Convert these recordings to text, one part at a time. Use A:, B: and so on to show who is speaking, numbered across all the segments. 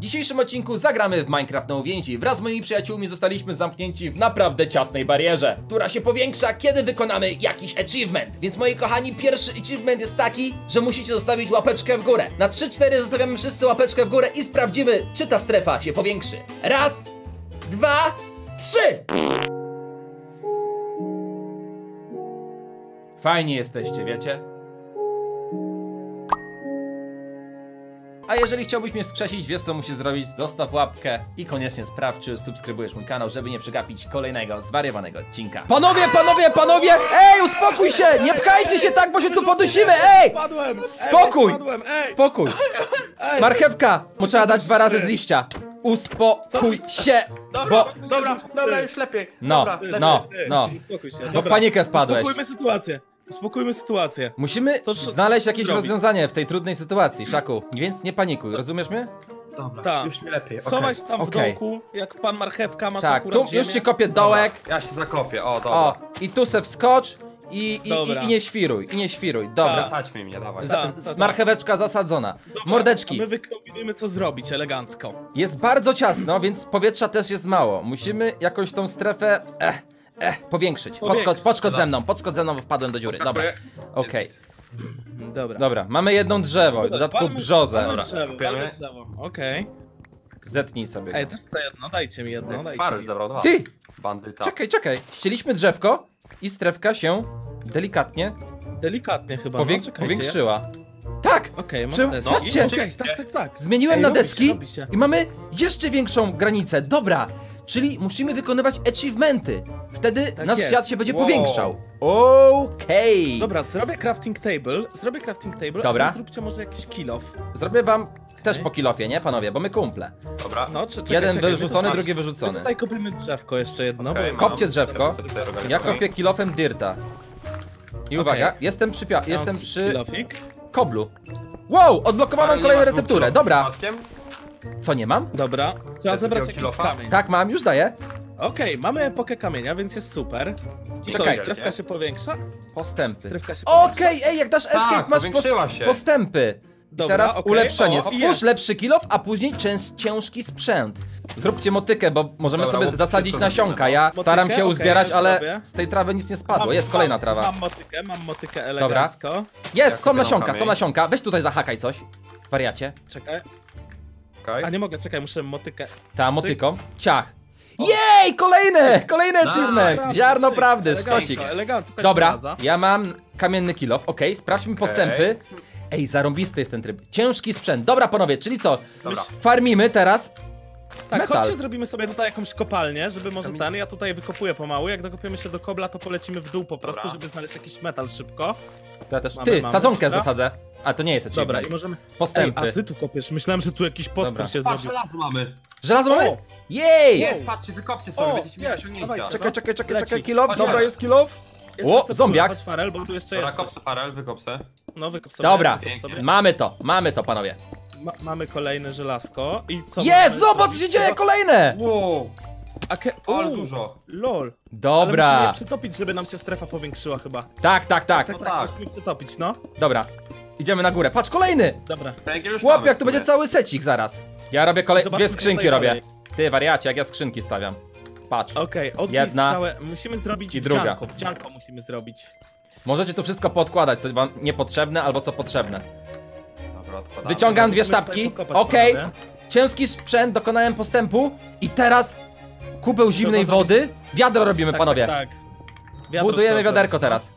A: dzisiejszym odcinku zagramy w Minecraft na uwięzi. Wraz z moimi przyjaciółmi zostaliśmy zamknięci w naprawdę ciasnej barierze, która się powiększa, kiedy wykonamy jakiś achievement. Więc moi kochani, pierwszy achievement jest taki, że musicie zostawić łapeczkę w górę. Na 3-4 zostawiamy wszyscy łapeczkę w górę i sprawdzimy, czy ta strefa się powiększy. Raz, dwa, trzy! Fajnie jesteście, wiecie? A jeżeli chciałbyś mnie skrzesić, wiesz co musisz zrobić? Zostaw łapkę i koniecznie sprawdź, czy subskrybujesz mój kanał, żeby nie przegapić kolejnego zwariowanego odcinka. Panowie! Ej, uspokój się! Nie pchajcie się tak, bo się tu podusimy! Ej! Spokój! Marchewka! Mu trzeba dać 2 razy z liścia. Uspokój się!
B: Dobra, już lepiej.
A: No.
C: Uspokój się.
A: Bo w panikę wpadłeś.
C: Uspokójmy sytuację.
A: Musimy znaleźć jakieś rozwiązanie w tej trudnej sytuacji, Szaku. Więc nie panikuj, rozumiesz mnie?
B: Dobra,
C: Tak.
B: już mi lepiej.
C: Schować tam w
A: Okej.
C: dołku, jak pan Marchewka masz
A: Tak,
C: akurat
A: tu już
C: ziemię.
A: ci kopię dołek.
B: Ja się zakopię, o dobra.
A: O, i tu se wskocz
C: Dobra.
A: i nie świruj, dobra.
B: Zasadźmy mnie, dawaj.
A: Marcheweczka zasadzona. Mordeczki,
C: My wykombinujemy co zrobić elegancko.
A: jest bardzo ciasno, więc powietrza też jest mało. Musimy jakoś tą strefę, powiększyć. Podskocz ze mną, bo wpadłem do dziury. Dobra, okej. Dobra, mamy jedno drzewo, w dodatku brzozę.
C: Palmy drzewo. Okej.
A: Zetnij sobie
C: Ej,
A: go.
C: też chcę jedno, dajcie mi jedno, dajcie
B: Farel
C: mi.
B: zabrał 2.
A: Ty!
B: Bandyta.
A: Czekaj, ścieliśmy drzewko i strefka się delikatnie
C: Delikatnie chyba, czekajcie.
A: powiększyła. Tak!
C: Okej,
A: Czy-
C: mam deski.
A: Patrzcie!
C: Czekaj, tak.
A: Zmieniłem
C: Ej,
A: na
C: robi się,
A: deski
C: robi się.
A: i mamy jeszcze większą granicę. Dobra, czyli musimy wykonywać achievementy. Wtedy nasz
C: jest.
A: świat się będzie
B: Wow.
A: powiększał. Okej.
C: Dobra, zrobię crafting table,
A: Dobra.
C: a wy zróbcie może jakiś kill off.
A: Zrobię wam też po kilofie, nie panowie? Bo my kumple.
B: Dobra.
C: No,
A: Jeden
C: czekaj,
A: wyrzucony,
C: my
A: drugi
C: My
A: wyrzucony.
C: tutaj kopimy drzewko jeszcze jedno,
B: Okej,
C: bo...
A: Kopcie drzewko. Ja
B: Okej.
A: kopię kilofem dirta. I uwaga, jestem przy
C: Kilofik.
A: koblu. Wow, odblokowano
B: Ale nie
A: kolejną
B: masz
A: recepturę.
B: dwóch
A: Dobra,
B: przypadkiem?
A: co nie mam?
C: Dobra, trzeba
B: Chcesz
C: zebrać
B: takiego
C: jakiś
B: kilofa?
C: kamień.
A: Tak mam, już daję.
C: Okej, mamy epokę kamienia, więc jest super. I co,
A: Czekaj.
C: strefka się powiększa?
A: Postępy.
C: Strefka się powiększa.
A: Okej, ej, jak dasz escape, masz
B: powiększyła się.
A: postępy. I
C: Dobra,
A: teraz
C: okej.
A: ulepszenie.
C: O,
A: Stwórz
C: jest.
A: lepszy kilof, a później ciężki sprzęt. Zróbcie motykę, bo możemy
B: Dobra,
A: sobie
B: bo
A: zasadzić
B: wszystko
A: nasionka.
B: zrobimy,
A: Ja
B: no.
A: staram
C: Motykę?
A: się
C: Okej,
A: uzbierać,
C: już
A: ale
C: robię.
A: z tej trawy nic nie spadło. Jest kolejna trawa.
C: Mam motykę elegancko.
A: Jest, są
B: kopię
A: nasionka,
B: kamień.
A: są nasionka. Weź tutaj zahakaj coś. Wariacie.
C: Czekaj.
B: Okej.
C: A nie mogę, czekaj, muszę motykę.
A: Ta motyką. Ciach. Jej! Kolejny achievement!
C: Prawda,
A: Ziarno
C: cyk,
A: prawdy,
C: elegancko,
A: sztosik.
C: elegancko.
A: Dobra,
C: Raza.
A: ja mam kamienny kilof. Okej, sprawdźmy postępy. Ej, zarąbisty jest ten tryb. Ciężki sprzęt. Dobra, panowie, czyli co?
B: Dobra.
A: Farmimy teraz.
C: Tak,
A: metal.
C: chodźcie, zrobimy sobie tutaj jakąś kopalnię, żeby może ja tutaj wykopuję pomału. Jak dokopiemy się do kobla, to polecimy w dół po prostu,
B: Dobra.
C: żeby znaleźć jakiś metal szybko.
A: To ja też.
C: Mamy,
A: Ty,
C: mamy,
A: sadzonkę
C: dobra.
A: zasadzę. A to nie jest achievement.
C: Dobra, i możemy... Ej,
A: Postępy.
C: a ty tu kopiesz, myślałem, że tu jakiś potwór
A: Dobra.
C: się
B: Patrz,
C: zrobił.
B: żelazo mamy.
A: Żelazo mamy?
C: O!
A: Jej!
B: Jest, patrzcie, wykopcie sobie,
C: O,
B: będziecie mieli
C: jest,
B: osiągnięcia.
C: dawajcie.
A: Czekaj,
C: Leci.
A: kilof.
B: Chodź,
A: Dobra,
B: chodź.
A: jest kilof.
C: Jest
A: O,
C: receptura,
A: zombiak.
C: Chodź Farel, bo tu jeszcze
B: Dobra,
C: jest.
B: kop se Farel, wykop se.
C: No, wykop sobie.
A: Dobra,
C: wykop sobie.
A: mamy to, panowie.
C: Mamy kolejne żelazko i co?
A: Jest,
C: możemy
A: zobacz, co
C: zrobić?
A: się dzieje, kolejne!
B: Wow, ale
C: Uuu,
B: dużo.
C: lol. Ale musimy
A: Dobra.
C: je przytopić, żeby nam się strefa powiększyła chyba.
A: Tak.
C: Tak,
B: tak.
C: musimy przytopić, no.
A: Dobra. Idziemy na górę. Patrz, kolejny!
C: Dobra.
B: Węgiel już
A: Chłop,
B: mamy
A: jak
B: w
A: tu
B: sumie.
A: będzie cały secik zaraz. Ja robię
C: Zobaczmy,
A: dwie
C: co
A: skrzynki
C: tutaj
A: robię.
C: dalej.
A: Ty, wariacie, jak ja skrzynki stawiam. Patrz.
C: Okej, odbij
A: Jedna
C: strzałę. Musimy zrobić
A: i druga.
C: wdzianko musimy zrobić.
A: Możecie tu wszystko podkładać, co wam niepotrzebne albo co potrzebne.
B: Dobra, odkładamy.
A: Wyciągam dwie
C: Musimy
A: sztabki.
C: tutaj pokopać,
A: Okej.
C: panowie.
A: Ciężki sprzęt, dokonałem postępu. I teraz kubeł zimnej
C: Trzeba
A: wody. Wiadro robimy,
C: Tak,
A: panowie.
C: Tak. Wiadro
A: Budujemy
C: trzeba
A: wiaderko
C: zrobić,
A: teraz.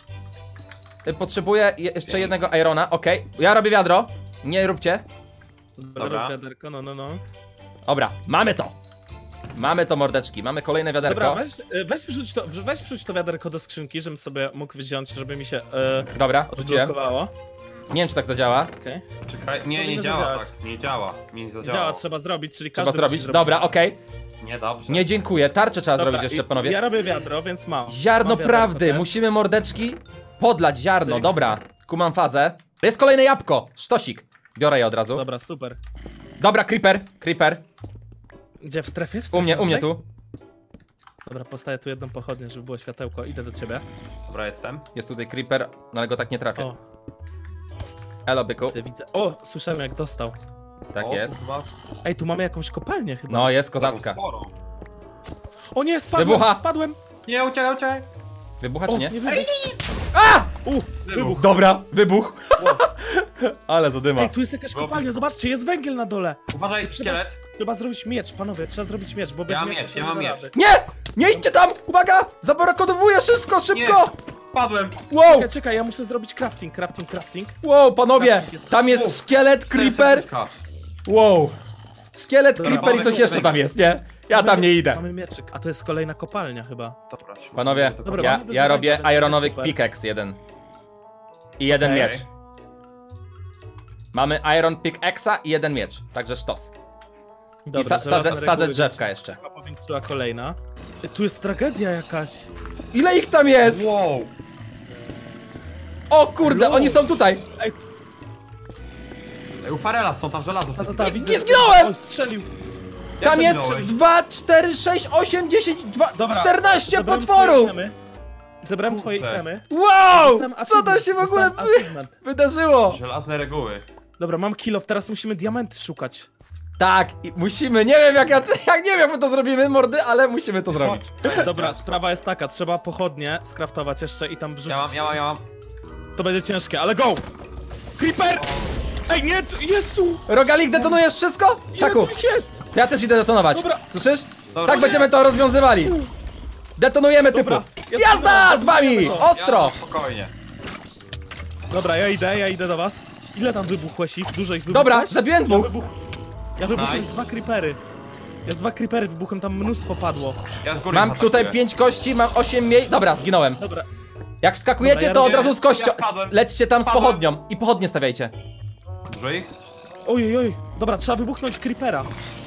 A: Potrzebuję jeszcze jednego irona, okej. Ja robię wiadro. Nie róbcie.
C: no.
B: Dobra.
C: Rób wiaderko, no.
A: Dobra, mamy to. Mamy to, mordeczki. Mamy kolejne wiaderko.
C: Dobra, weź wrzuć to wiaderko do skrzynki, żebym sobie mógł wziąć, żeby mi się
A: Dobra, rzuciłem.
C: odblokowało.
A: Nie wiem, czy tak zadziała.
C: Okej.
B: Czekaj, nie
C: Powinno
B: działa
C: zadziałać.
B: tak, nie działa. Nie
C: Działa,
B: zadziała.
C: trzeba zrobić, czyli
A: Trzeba
C: każdy
A: zrobić.
C: musi
A: Dobra, okej.
B: Nie, dobrze.
A: Nie, dziękuję. Tarczę trzeba
C: Dobra,
A: zrobić jeszcze,
C: i
A: panowie.
C: Ja robię wiadro, więc mam.
A: Ziarno
C: Mam wiaderko
A: prawdy.
C: też.
A: Musimy, mordeczki, podlać ziarno.
C: Cyk.
A: Dobra, kumam fazę. Jest kolejne jabłko. Sztosik. Biorę je od razu.
C: Dobra, super.
A: Dobra, creeper.
C: Gdzie, w strefie?
A: U mnie tu.
C: Dobra, postawię tu jedną pochodnię, żeby było światełko. Idę do ciebie.
B: Dobra, jestem.
A: Jest tutaj creeper, no ale go tak nie trafię.
C: O,
A: Elo, byku.
C: widzę. O, słyszałem jak dostał.
A: Tak
B: O,
A: jest.
B: chyba
C: Ej, tu mamy jakąś kopalnię chyba.
A: No, jest kozacka.
B: sporo.
C: O nie, spadłem,
A: Wybucha.
C: spadłem.
B: Nie, uciekaj.
A: Wybucha
C: O,
A: czy nie?
C: wybuch.
B: Wybuch.
C: Wybuch.
A: Dobra, wybuch. Ale zadyma.
C: Ej, tu jest jakaś kopalnia, zobaczcie, jest węgiel na dole.
B: Uważaj, szkielet.
C: Trzeba zrobić miecz, panowie, trzeba zrobić miecz, bo bez
B: mam
C: miecza
B: miecz,
C: to
B: ja
C: nie
B: mam
C: da
B: miecz.
C: rady.
A: Nie! Nie idźcie tam! Uwaga! Zabarakowuję wszystko, szybko!
B: Nie. Padłem.
A: Wow!
C: Czekaj, czekaj, ja muszę zrobić crafting.
A: Wow, panowie! Tam jest szkielet, creeper. Wow! Szkielet,
C: Dobra,
A: creeper i coś
B: mamy
A: jeszcze tam jest, nie? Ja tam nie idę.
C: Mamy mieczyk, a to jest kolejna kopalnia chyba.
B: Dobra,
A: Panowie,
C: Dobra,
A: ja,
C: mamy do
A: ja robię
C: żelaznego,
A: ironowy
C: super.
A: pickaxe jeden. I jeden
C: Okej.
A: miecz. Mamy iron pickaxe'a i jeden miecz, także sztos. I
C: Dobra,
A: sadzę drzewka jeszcze.
C: Chyba powiększyła kolejna. Ej, tu jest tragedia jakaś.
A: Ile ich tam jest?
B: Wow.
A: O kurde,
C: Lol.
A: oni są tutaj!
C: Ej,
B: Ej, u Farela są tam żelazo.
C: widzę.
A: Nie zginąłem!
C: Oj, strzelił.
B: Jak
A: Tam jest
B: zginąłeś?
A: 2, 4, 6, 8, 10, 2,
C: Dobra,
A: 14
C: zebrałem
A: potworów!
C: twoje itemy. Zebrałem twoje
B: Kurczę.
C: itemy.
A: Wow!
C: Dostałem
A: Co tam
C: achievement,
A: się w ogóle
C: dostałem achievement.
A: wydarzyło?
B: Żelazne reguły.
C: Dobra, mam kill off, teraz musimy diamenty szukać.
A: Tak, i musimy, nie wiem jak nie wiem jak my to zrobimy, mordy, ale musimy to zrobić.
C: Dobra, sprawa jest taka, trzeba pochodnie skraftować jeszcze i tam wrzucić.
B: Ja mam.
C: To będzie ciężkie, ale go! Creeper! Ej, nie, Jezu!
A: Rogalik, detonujesz wszystko?
C: Ile
A: Czaku,
C: tu ich jest?
A: to ja też idę detonować.
C: Dobra.
A: Słyszysz?
B: Dobra,
A: Tak
B: nie.
A: będziemy to rozwiązywali. Detonujemy typu.
C: Dobra, ja
A: Jazda
C: spróbuję,
A: z wami!
C: spróbujemy to.
A: Ostro!
B: Spokojnie.
C: Dobra, ja idę do was. Ile tam wybuchłeś ich? Dużo ich wybuchłeś?
A: Dobra, zabiłem dwóch.
C: Ja wybuchłem
B: Nice.
C: z 2 creepery. Jest 2 creepery, wybuchłem, tam mnóstwo padło.
B: Ja z góry
A: Mam
B: zaatakuję.
A: tutaj 5 kości, mam 8 miejsc. Dobra, zginąłem.
C: Dobra,
A: Jak wskakujecie,
C: Dobra, ja
A: to od
C: robię-
A: razu z kością.
B: ja spadłem.
A: Lećcie tam z
B: Spadłem.
A: pochodnią i pochodnie stawiajcie.
B: Dużo ich?
C: ojej, dobra, trzeba wybuchnąć creepera.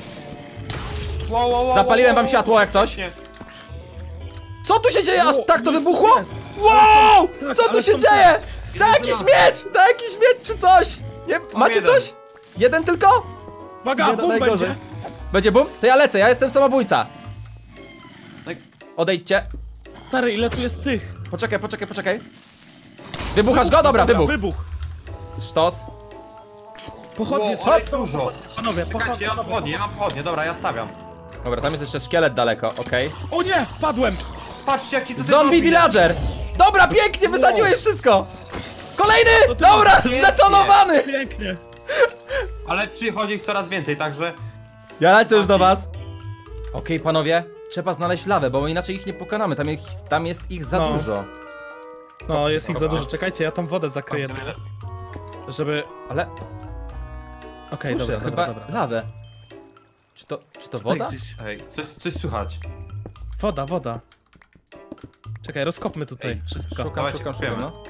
B: Wow.
A: Zapaliłem wam światło jak coś.
B: Nie.
A: Co tu się dzieje? Aż
C: Ło,
A: tak to
C: ich
A: wybuchło?
C: jest.
A: Wow!
C: tak,
A: Co tu
C: ale
A: się
C: są
A: dzieje?
B: Jeden
A: Da jakiś
B: żelazo.
A: miecz! Da jakiś miecz czy coś? Nie, macie
B: jeden.
A: coś? Jeden tylko?
C: Uwaga,
A: Nie,
C: bum
A: najgorzej.
C: będzie.
A: Będzie bum? To ja lecę, ja jestem samobójca.
B: No i-
A: Odejdźcie.
C: Stary, ile tu jest tych?
A: Poczekaj. Wybuchasz go? Dobra, wybuch.
C: Wybuch.
A: Sztos.
C: Pochodnie,
B: Wow, ale
C: trzeba...
B: dużo.
C: Panowie,
B: Czekajcie, ja mam pochodnie, dobra, ja stawiam.
A: Dobra, tam jest jeszcze szkielet daleko, okej.
C: O nie, padłem!
B: Patrzcie jak ci tutaj
A: Zombie villager! Dobra, pięknie, wysadziłeś wszystko! Kolejny!
C: No to
A: Dobra,
B: pięknie.
A: zdetonowany!
C: Pięknie.
B: Ale przychodzi ich coraz więcej, także...
A: Ja lecę już do was. Okej, panowie, trzeba znaleźć lawę, bo inaczej ich nie pokonamy, tam jest ich za
C: No.
A: dużo.
C: No, jest ich za dużo, czekajcie, ja tam wodę zakryję, żeby...
A: Ale
C: Okej,
A: słyszę
C: dobra,
A: chyba
C: dobra.
A: lawę. Czy to
C: Tutaj
A: woda?
C: gdzieś.
B: Ej, coś słychać.
C: Woda. Czekaj, rozkopmy tutaj
B: Ej,
C: wszystko.
A: Szukam,
B: Dawajcie,
A: szukam,
B: kupujemy.
A: no.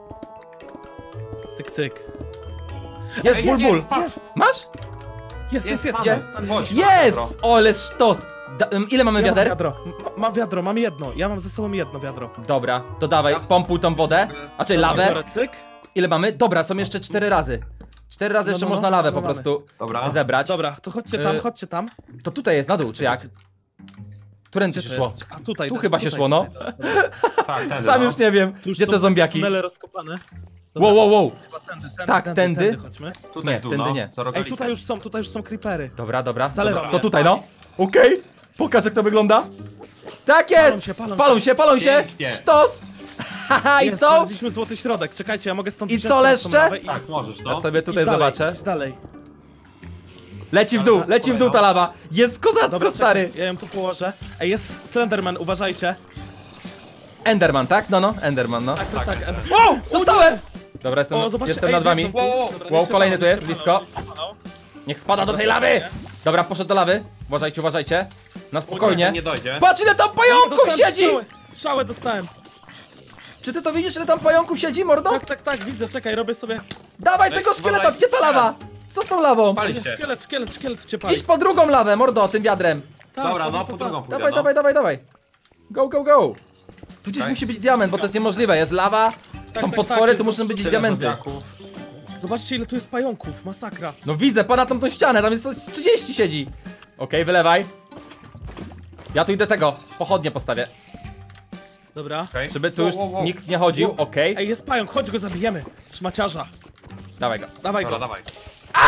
C: Cyk, cyk.
A: Jest,
B: Ej,
A: ból.
C: Jest,
A: Masz?
C: jest.
A: Gdzie?
B: Chodź.
A: Jest! Ole sztos! Ile mamy
C: Ja mam
A: wiader?
C: wiadro. Mam wiadro, mam jedno. Ja mam ze sobą jedno wiadro.
A: Dobra, to dawaj, pompuj tą wodę. A czy lawę?
C: Biorę, cyk.
A: Ile mamy? Dobra, są jeszcze 4 razy. 4 razy jeszcze
C: No,
A: można lawę po
C: mamy.
A: prostu
B: Dobra.
A: zebrać.
C: Dobra, to chodźcie tam.
A: To tutaj jest na dół, czy jak? Którędy
C: Gdzie
A: się
C: to
A: szło?
C: jest? A tutaj.
A: Tu
C: tak,
A: chyba się
C: tutaj,
A: szło, no.
C: tutaj.
B: Tak, tędy,
A: Sam
B: no.
A: już nie wiem,
C: Tu już
A: gdzie
C: są
A: te zombiaki.
C: tunele rozkopane. Dobra,
A: Wow.
C: chyba tędy,
A: Tak, tędy.
C: chodźmy.
B: Tutaj
A: Nie,
B: w dół,
A: tędy
B: no.
A: nie.
B: Co
C: Ej,
B: rogalika.
C: tutaj już są creepery.
A: Dobra.
C: Zalewam
A: To
C: je.
A: tutaj, no. Okej. Pokaż jak to wygląda. Tak jest! Palą się!
B: Pięknie.
A: Sztos! Haha, i
C: Jest,
A: co?
C: znaleźliśmy złoty środek. Czekajcie, ja mogę stąd
A: I
C: wziąć
A: co,
C: tą
A: leszcze?
C: lawę i-
B: Tak, możesz, no.
A: Ja sobie tutaj
C: idź dalej,
A: zobaczę.
C: idź dalej.
A: Leci w dół ta lawa. Jest kozacko,
C: Dobra,
A: stary.
C: czekaj, ja ją tu położę. Ej, jest Slenderman, uważajcie.
A: Enderman, tak? No, Enderman, no.
C: Tak.
A: Wow! Dostałem! Dobra,
C: O, zobaczcie,
A: jestem
C: ej,
A: nad wami.
C: wjeżdżam tu. Dobra,
A: Wow,
C: niech się
A: kolejny
C: palą,
A: tu jest,
C: niech się
A: blisko.
C: palą.
A: Niech spada do tej lawy! Dobra, poszedł do lawy. Uważajcie. Na spokojnie.
B: Nie dojdzie.
A: Patrz ile tam pająków
C: Dostałem
A: siedzi!
C: Strzałę dostałem.
A: Czy ty to widzisz, ile tam pająków siedzi, mordo?
C: Tak, widzę, czekaj, robię sobie...
A: Dawaj
B: Ej,
A: tego szkieleta,
B: uważaj.
A: gdzie ta lawa? Co z tą lawą?
B: Pali
C: Nie,
B: się.
C: szkielet cię pali.
A: Idź po drugą lawę, mordo, tym wiadrem.
C: Tak,
B: Dobra, no
C: tak,
B: po
C: tak.
B: drugą pójdę,
A: Dawaj. Go. Tu gdzieś
B: Tak.
A: musi być diament, bo to jest niemożliwe. Jest lawa, są
C: tak,
A: potwory,
C: tak,
A: tu
C: jest
A: muszą być
B: Tyle
A: diamenty.
B: zombiaków.
C: Zobaczcie, ile tu jest pająków, masakra.
A: No widzę, pana tą ścianę, tam jest 30 siedzi. Okej, wylewaj. Ja tu idę tego, pochodnie postawię.
C: Dobra.
B: Okej.
A: Żeby tu już
B: Wow.
A: nikt nie chodził, okej.
C: Ej, jest pająk, chodź go zabijemy. Szmaciarza.
A: Dawaj go.
C: Dawaj
B: Dobra,
C: go.
B: dawaj.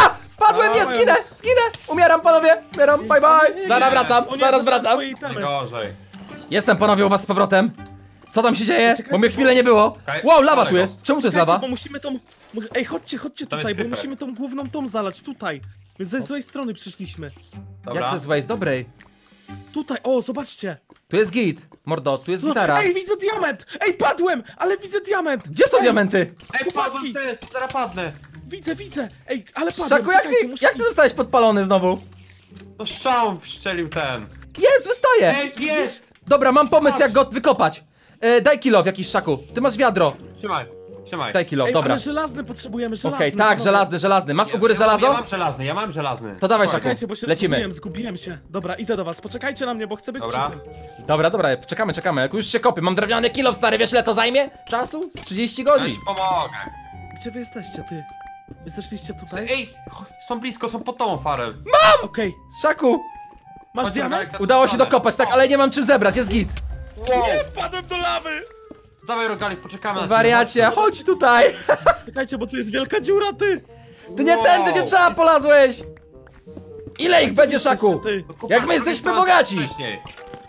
A: Spadłem, nie, zginę! Umieram, panowie! Umieram, bye bye! Zaraz wracam,
C: O nie,
A: zaraz
C: zabrałem
A: wracam.
C: twoje itemy.
B: Najgorzej.
A: Jestem, panowie, u was z powrotem. Co tam się dzieje?
C: Czekajcie,
A: Bo mnie chwilę nie było.
B: Okej,
A: Wow, lawa tu
B: daleko.
A: jest. Czemu to jest
C: Czekajcie,
A: lawa?
C: bo musimy tą... Ej, chodźcie
B: Tam
C: tutaj,
B: jest
C: bo
B: creeper.
C: musimy tą główną tom zalać, tutaj. My ze złej strony przyszliśmy.
B: Dobra.
A: Jak to jest złe, jest dobrej.
C: Tutaj, o, zobaczcie.
A: Tu jest git. Mordo, tu jest
C: No,
A: gitara.
C: ej, widzę diament! Ej, padłem, ale widzę diament!
A: Gdzie są diamenty?
B: Ej, padłem
C: chłopaki.
B: też, zaraz padnę.
C: Widzę! Ej, ale padłem,
A: Szaku, jak
C: czekajcie,
A: ty,
C: muszę
A: jak ty
C: iść.
A: zostałeś podpalony znowu?
B: To strzał wszczelił ten.
A: Jest, wystoję!
B: Ej, jest!
A: Dobra, mam pomysł, jak go wykopać. Daj kilo w jakiś, Szaku. Ty masz wiadro.
B: Trzymaj.
A: Daj kilo,
C: Ej,
A: dobra.
C: ale żelazny potrzebujemy, żelazny.
A: Okej, tak,
C: panowie.
A: żelazny. Masz u góry
B: Ja
A: żelazo?
B: mam żelazny.
A: To dawaj, Szaku.
C: Czekajcie, bo się
A: Lecimy.
C: zgubiłem się. Dobra, idę do was, poczekajcie na mnie, bo chcę być
B: Dobra.
C: przy tym.
A: Dobra, czekamy. Jak już się kopię. Mam drewniany kilo, stary, wiesz ile to zajmie? Czasu? Z 30
B: Ja
A: godzin.
B: ci pomogę.
C: Gdzie wy jesteście, ty? Wy zeszliście tutaj?
B: Ej, są blisko, są pod tobą, Farel.
C: Okej,
A: Szaku,
C: masz
B: Chodź,
C: diament?
B: Rogalek,
A: udało się
B: stronę.
A: dokopać, tak, ale nie mam czym zebrać, jest git.
B: Wow.
C: Nie, wpadłem do lawy!
B: Dawaj, Rogalik, poczekamy na ciebie.
A: Wariacie, chodź tutaj.
C: Czekajcie, bo tu jest wielka dziura, ty!
A: Ty nie tędy, gdzie trzeba polazłeś. Ile ich będzie, Szaku?
C: Ty.
A: Jak my jesteśmy bogaci.
B: Wcześniej.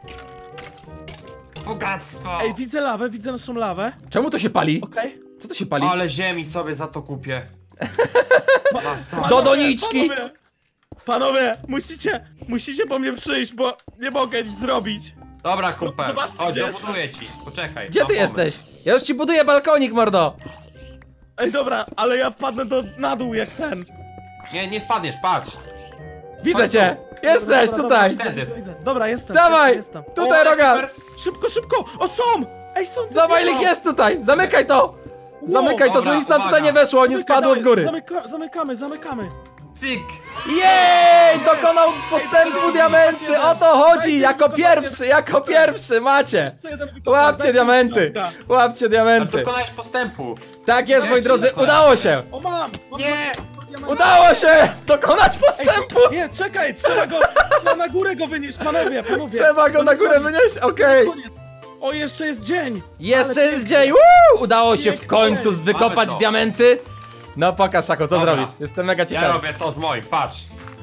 B: Bogactwo!
C: Ej, widzę lawę, widzę naszą lawę.
A: Czemu to się pali?
C: Okej.
A: Co to się pali?
B: Ale ziemi sobie za to kupię. Masa.
A: Do doniczki.
C: Panowie, musicie po mnie przyjść, bo nie mogę nic zrobić.
B: Dobra, kumpel,
C: Zobaczcie,
B: chodź,
C: gdzie
B: dobuduję ci. Poczekaj.
A: Gdzie
B: mam
A: ty
B: pomysł.
A: jesteś? Ja już ci buduję balkonik, mordo.
C: Ej, dobra, ale ja wpadnę na dół jak ten.
B: Nie wpadniesz, patrz.
A: Widzę cię. Jesteś
C: Dobra,
A: tutaj.
C: Dobra, widzę. Dobra, jestem.
A: Dawaj.
C: Jestem.
A: Tutaj, Rogal.
C: Szybko! O, są! Ej, są!
A: Zobacz, ich jest tutaj. Zamykaj to. Zamykaj to,
B: Dobra,
A: żeby nic nam
B: uwaga.
A: tutaj nie weszło, nie spadło z góry.
C: Zamykamy.
B: Cyk!
A: Jej! Dokonał postępu
C: Ej,
A: diamenty!
C: macie
A: O to chodzi!
C: Dajcie
A: Jako
C: mi
A: pierwszy macie!
C: Co jeden wykopać?
A: Łapcie
C: Dajcie
A: diamenty!
C: mi bloka.
A: Łapcie diamenty!
B: Dokonałeś postępu.
A: Tak jest, moi
B: Jeszcze
A: drodzy,
B: dokonać.
A: udało się!
C: O, mam!
B: Nie!
A: Udało się! Dokonać postępu!
C: Nie, czekaj, trzeba na górę go wynieść, panowie!
A: Trzeba go na górę wynieść, okej!
C: Koniec. O, jeszcze jest dzień!
A: Jeszcze
C: Ale
A: jest
C: pięknie.
A: dzień! Woo! Udało się w
C: Pięknie.
A: końcu
B: Mamy
A: wykopać
B: to.
A: diamenty! No pokaż, Szako, co
B: Dobra.
A: zrobisz? Jestem mega
B: Ja
A: ciekawy.
B: robię to z moim, patrz.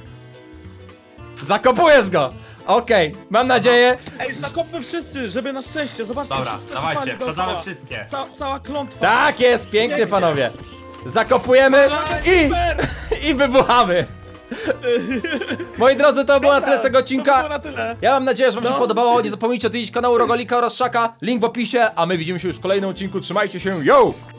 A: Zakopujesz go! Okej, mam nadzieję.
C: Ej, zakopmy wszyscy, żeby na szczęście, zobaczcie,
B: Dobra,
C: wszystko
B: dawajcie,
C: zapali
B: wsadzamy
C: dookoła.
B: wszystkie.
C: Cała klątwa.
A: Tak jest, pięknie,
C: Pięknie.
A: panowie. Zakopujemy i...
C: Super!
A: I wybuchamy! Moi drodzy, to było na tyle z tego
C: To
A: odcinka.
C: było na tyle.
A: Ja mam nadzieję, że wam się
C: No.
A: podobało. Nie zapomnijcie odwiedzić kanału Rogolika oraz Szaka. Link w opisie, a my widzimy się już w kolejnym odcinku. Trzymajcie się, yo!